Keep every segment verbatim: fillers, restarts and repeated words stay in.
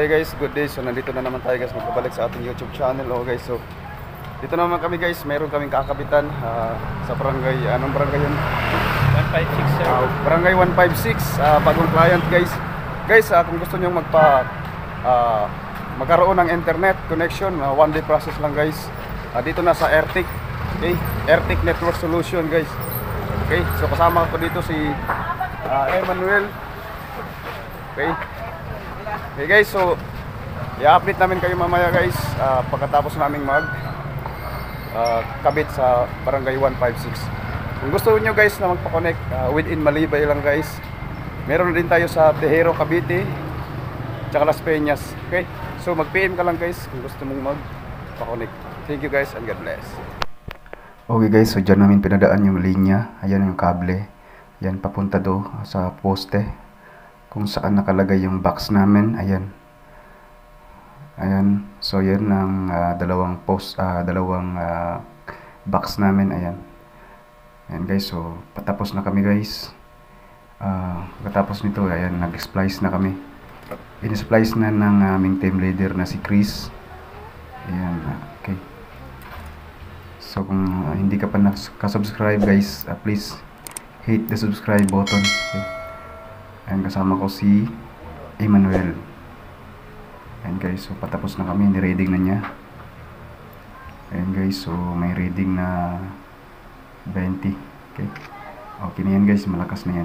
Okay guys, good day. So nandito na naman tayo guys, magpabalik sa ating YouTube channel. Oh guys, so dito naman kami guys, meron kaming kakapitan uh, sa barangay, anong barangay yun? one five six sir. Uh, barangay one five six, uh, bagong client guys. Guys, uh, kung gusto nyo magpa uh, magkaroon ng internet connection, uh, one day process lang guys. Uh, dito na sa Airtic, okay? Airtic Network Solution guys. Okay, so kasama ko dito si uh, Emmanuel. Okay. Okay guys, so i-update namin kayo mamaya guys uh, pagkatapos naming mag uh, kabit sa barangay one five six. Kung gusto niyo guys na magpa-connect uh, within Malibay lang guys, meron din tayo sa Tejero, Cavite, tsaka Las Peñas. Okay, so mag-P M ka lang guys kung gusto mong magpa-connect. Thank you guys and God bless. Okay guys, so dyan namin pinadaan yung linya. Ayan yung kable, yan papunta do sa poste kung saan nakalagay yung box namin. Ayan, ayan, so yan ang uh, dalawang post, uh, dalawang uh, box namin. Ayan, ayan guys, so patapos na kami guys. Uh, katapos nito, ayan, nag-splice na kami. In-splice na ng aming team leader na si Chris. Ayan, okay. So kung uh, hindi ka pa nakasubscribe guys, uh, please hit the subscribe button. Okay. Ayan, kasama ko si Emmanuel. Ayan guys, so patapos na kami, ni-reading na niya. Ayan guys, so may reading na twenty. Okay, okay na yan guys, malakas na yan.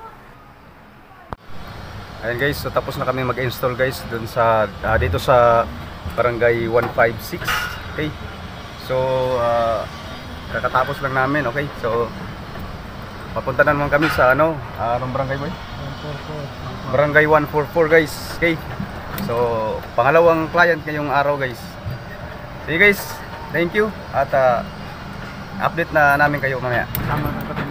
Ayan guys, so tapos na kami mag-install guys dun sa, uh, dito sa barangay one five six. Okay, so uh, kakatapos lang namin. Okay, so papunta na naman kami sa ano, uh, anong barangay boy? Barangay one four four guys. Okay, so pangalawang client ngayong araw guys. Sige guys, thank you at uh, update na namin kayo mamaya.